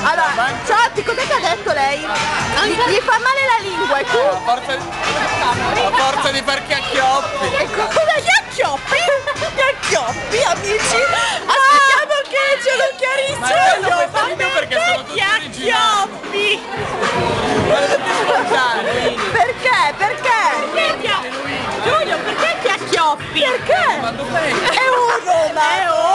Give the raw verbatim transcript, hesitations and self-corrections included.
Allora, Ciotti, cos'è che ha detto lei? Gli, gli fa male la lingua e tu? A forza di, a forza di far chiacchioppi. E cosa gli acchioppi? Gli acchioppi, amici? Aspettiamo che ce lo chiarisco io! Ma video perché sono tutti Acchioppi! Volete smontare? Perché? Perché? Giulio, perché ti acchioppi? Perché? Quando fai? È uno, ma è uno!